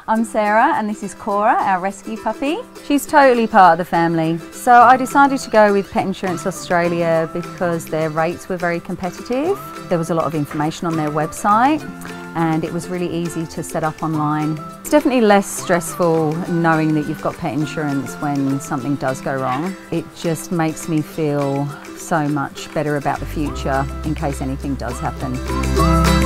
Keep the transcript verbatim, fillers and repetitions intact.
I'm Sara and this is Kora, our rescue puppy. She's totally part of the family. So I decided to go with Pet Insurance Australia because their rates were very competitive. There was a lot of information on their website and it was really easy to set up online. It's definitely less stressful knowing that you've got pet insurance when something does go wrong. It just makes me feel so much better about the future in case anything does happen.